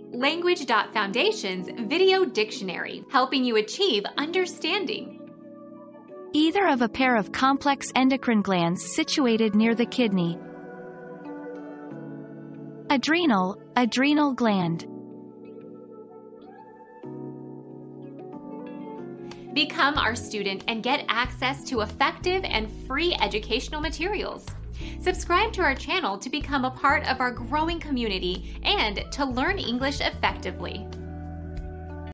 Language.Foundation's Video Dictionary, helping you achieve understanding. Either of a pair of complex endocrine glands situated near the kidney. Adrenal gland. Become our student and get access to effective and free educational materials. Subscribe to our channel to become a part of our growing community and to learn English effectively.